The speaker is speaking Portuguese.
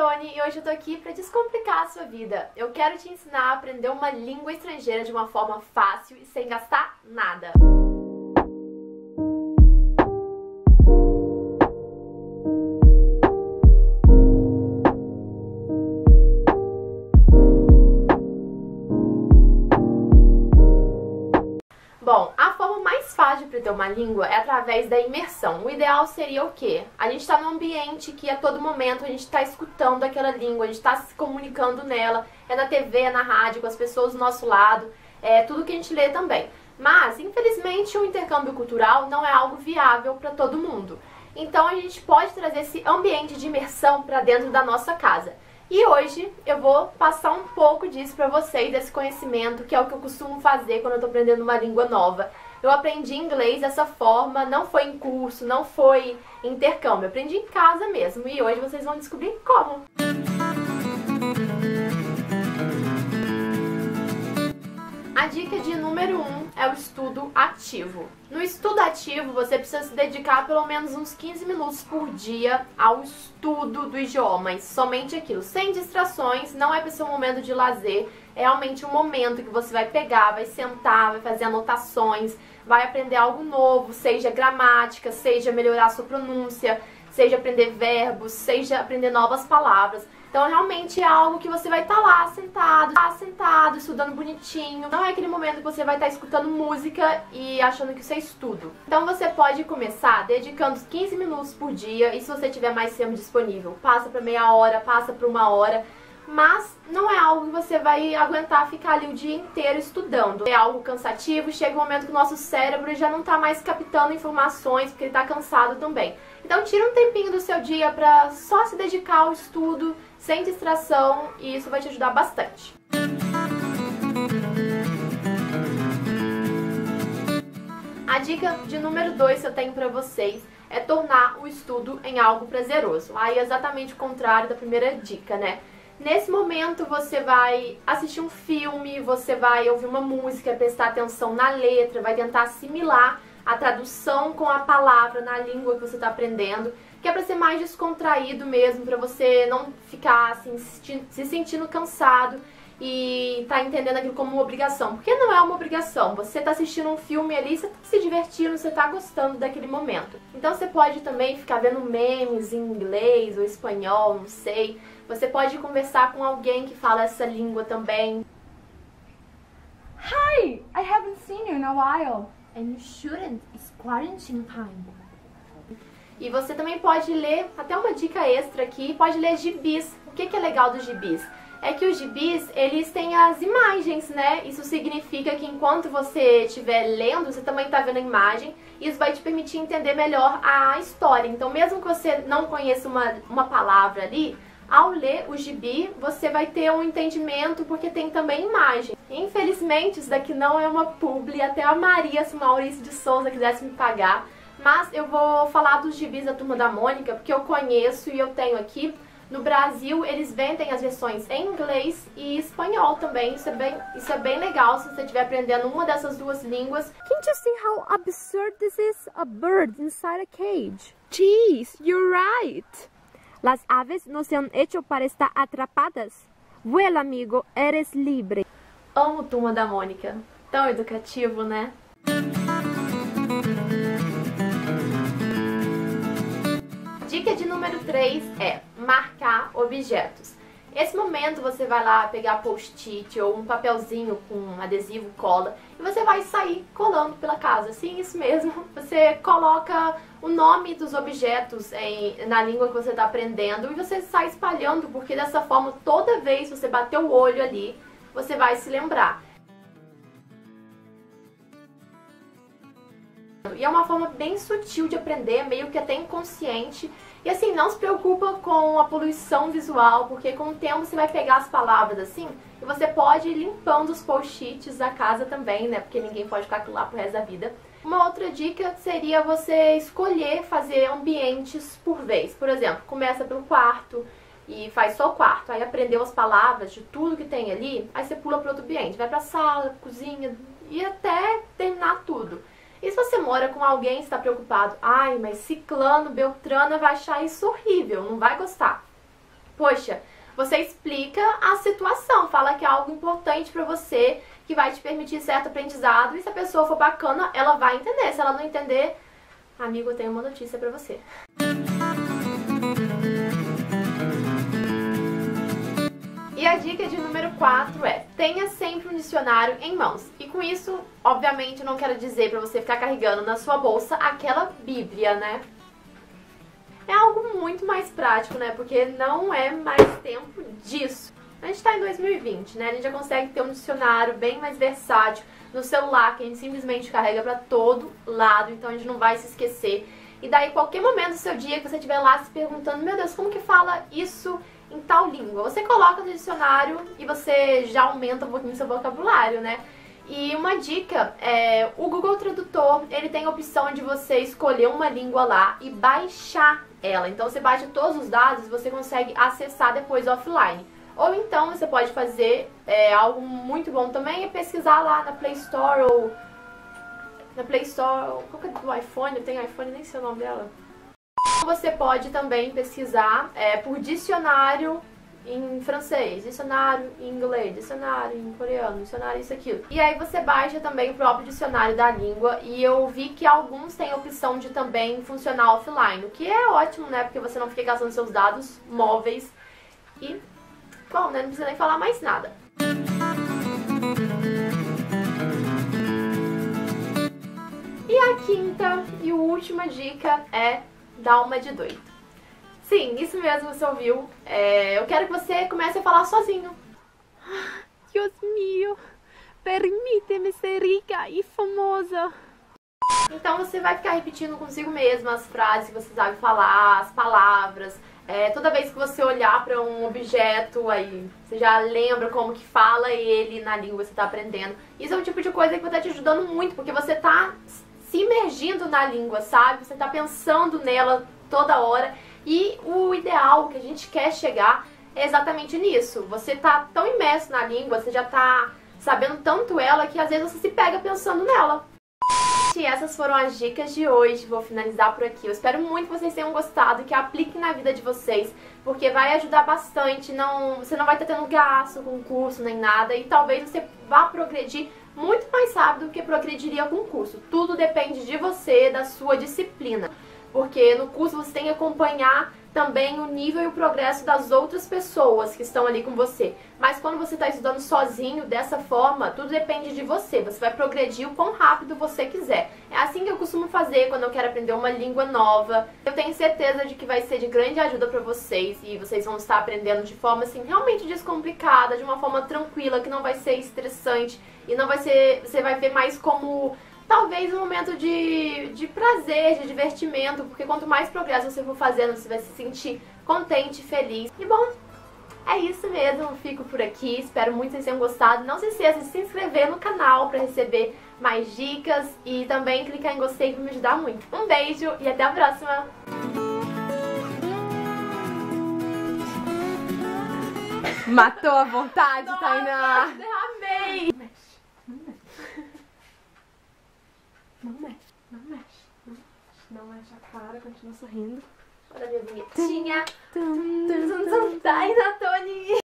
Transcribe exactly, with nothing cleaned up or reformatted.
Tony e hoje eu tô aqui pra descomplicar a sua vida. Eu quero te ensinar a aprender uma língua estrangeira de uma forma fácil e sem gastar nada. Bom, a forma mais fácil de aprender uma língua é através da imersão. O ideal seria o quê? A gente está num ambiente que a todo momento a gente está escutando aquela língua, a gente está se comunicando nela, é na T V, é na rádio, com as pessoas do nosso lado, é tudo que a gente lê também. Mas, infelizmente, o intercâmbio cultural não é algo viável para todo mundo. Então a gente pode trazer esse ambiente de imersão para dentro da nossa casa. E hoje eu vou passar um pouco disso pra vocês, desse conhecimento, que é o que eu costumo fazer quando eu tô aprendendo uma língua nova. Eu aprendi inglês dessa forma, não foi em curso, não foi em intercâmbio, eu aprendi em casa mesmo. E hoje vocês vão descobrir como. A dica de número um é o estudo ativo. No estudo ativo, você precisa se dedicar pelo menos uns quinze minutos por dia ao estudo do idioma, e somente aquilo, sem distrações, não é para ser um momento de lazer, é realmente um momento que você vai pegar, vai sentar, vai fazer anotações, vai aprender algo novo, seja gramática, seja melhorar a sua pronúncia, seja aprender verbos, seja aprender novas palavras. Então, realmente é algo que você vai estar lá sentado, lá sentado, estudando bonitinho. Não é aquele momento que você vai estar escutando música e achando que isso é estudo. Então, você pode começar dedicando quinze minutos por dia. E se você tiver mais tempo disponível, passa para meia hora, passa para uma hora. Mas não é algo que você vai aguentar ficar ali o dia inteiro estudando. É algo cansativo, chega um momento que o nosso cérebro já não está mais captando informações, porque ele está cansado também. Então tira um tempinho do seu dia para só se dedicar ao estudo, sem distração, e isso vai te ajudar bastante. A dica de número dois que eu tenho para vocês é tornar o estudo em algo prazeroso. Aí é exatamente o contrário da primeira dica, né? Nesse momento você vai assistir um filme, você vai ouvir uma música, prestar atenção na letra, vai tentar assimilar a tradução com a palavra na língua que você está aprendendo, que é para ser mais descontraído mesmo, para você não ficar assim, se sentindo cansado e tá entendendo aquilo como uma obrigação, porque não é uma obrigação. Você tá assistindo um filme ali, você tá se divertindo, você tá gostando daquele momento. Então você pode também ficar vendo memes em inglês ou espanhol, não sei. Você pode conversar com alguém que fala essa língua também. Hi! I haven't seen you in a while. And you shouldn't, it's quarantine time. E você também pode ler, até uma dica extra aqui, pode ler gibis. O que que é legal dos gibis? É que os gibis, eles têm as imagens, né? Isso significa que enquanto você estiver lendo, você também está vendo a imagem. Isso vai te permitir entender melhor a história. Então, mesmo que você não conheça uma, uma palavra ali, ao ler o gibi, você vai ter um entendimento porque tem também imagem. Infelizmente, isso daqui não é uma publi, até a Maria Maurício de Souza quisesse me pagar. Mas eu vou falar dos gibis da Turma da Mônica, porque eu conheço e eu tenho aqui. No Brasil, eles vendem as versões em inglês e espanhol também. Isso é bem, isso é bem legal se você estiver aprendendo uma dessas duas línguas. Can't you see how absurd this is? A bird inside a cage. Jeez, you're right. Las aves no se han hecho para estar atrapadas. Vuela, amigo, eres libre. Amo Turma da Mônica. Tão educativo, né? Dica de número três é marcar objetos. Nesse momento você vai lá pegar post-it ou um papelzinho com adesivo, cola, e você vai sair colando pela casa. Sim, isso mesmo. Você coloca o nome dos objetos em, na língua que você está aprendendo e você sai espalhando, porque dessa forma, toda vez que você bater o olho ali, você vai se lembrar. E é uma forma bem sutil de aprender, meio que até inconsciente. E assim, não se preocupa com a poluição visual, porque com o tempo você vai pegar as palavras assim, e você pode ir limpando os post-its da casa também, né? Porque ninguém pode ficar lá pro resto da vida. Uma outra dica seria você escolher fazer ambientes por vez. Por exemplo, começa pelo quarto e faz só o quarto. Aí aprendeu as palavras de tudo que tem ali, aí você pula para outro ambiente. Vai pra sala, cozinha e até terminar tudo. E se você mora com alguém e está preocupado, ai, mas ciclano, beltrana vai achar isso horrível, não vai gostar. Poxa, você explica a situação, fala que é algo importante pra você, que vai te permitir certo aprendizado, e se a pessoa for bacana, ela vai entender. Se ela não entender, amigo, eu tenho uma notícia pra você. E a dica de número quatro é: tenha sempre um dicionário em mãos. E com isso, obviamente, eu não quero dizer pra você ficar carregando na sua bolsa aquela bíblia, né? É algo muito mais prático, né? Porque não é mais tempo disso. A gente tá em dois mil e vinte, né? A gente já consegue ter um dicionário bem mais versátil no celular, que a gente simplesmente carrega pra todo lado, então a gente não vai se esquecer. E daí, qualquer momento do seu dia que você estiver lá se perguntando, meu Deus, como que fala isso em tal língua? Você coloca no dicionário e você já aumenta um pouquinho seu vocabulário, né? E uma dica, é, o Google Tradutor, ele tem a opção de você escolher uma língua lá e baixar ela. Então você baixa todos os dados e você consegue acessar depois offline. Ou então você pode fazer é, algo muito bom também, é pesquisar lá na Play Store ou... Na Play Store, qual que é do iPhone? Eu tenho iPhone, nem sei o nome dela. Você pode também pesquisar é, por dicionário em francês, dicionário em inglês, dicionário em coreano, dicionário isso, aquilo. E aí você baixa também o próprio dicionário da língua, e eu vi que alguns têm a opção de também funcionar offline, o que é ótimo, né, porque você não fica gastando seus dados móveis e, bom, né, não precisa nem falar mais nada. E a quinta e última dica é dar uma de doido. Sim, isso mesmo, você ouviu. É, eu quero que você comece a falar sozinho. Deus mío, permite-me ser rica e famosa. Então você vai ficar repetindo consigo mesma as frases que você sabe falar, as palavras. É, toda vez que você olhar para um objeto, aí você já lembra como que fala ele na língua que você está aprendendo. Isso é um tipo de coisa que vai estar te ajudando muito, porque você está se imergindo na língua, sabe? Você está pensando nela toda hora. E o ideal que a gente quer chegar é exatamente nisso. Você tá tão imerso na língua, você já tá sabendo tanto ela, que às vezes você se pega pensando nela. E essas foram as dicas de hoje. Vou finalizar por aqui. Eu espero muito que vocês tenham gostado e que apliquem na vida de vocês, porque vai ajudar bastante. Não, você não vai estar tendo gasto com curso nem nada, e talvez você vá progredir muito mais rápido do que progrediria com o curso. Tudo depende de você, da sua disciplina. Porque no curso você tem que acompanhar também o nível e o progresso das outras pessoas que estão ali com você. Mas quando você está estudando sozinho, dessa forma, tudo depende de você. Você vai progredir o quão rápido você quiser. É assim que eu costumo fazer quando eu quero aprender uma língua nova. Eu tenho certeza de que vai ser de grande ajuda para vocês, e vocês vão estar aprendendo de forma assim realmente descomplicada, de uma forma tranquila, que não vai ser estressante e não vai ser, você vai ver mais como talvez um momento de, de prazer, de divertimento, porque quanto mais progresso você for fazendo, você vai se sentir contente, feliz. E bom, é isso mesmo, eu fico por aqui, espero muito que vocês tenham gostado. Não se esqueça de se inscrever no canal para receber mais dicas e também clicar em gostei para me ajudar muito. Um beijo e até a próxima! Matou a vontade, Tainá! Derramei! Não mexe, não mexe, não mexe, não mexe a cara, continua sorrindo. Olha a minha vinhetinha. Tum, tum, tum, tum, Tainá, Tony.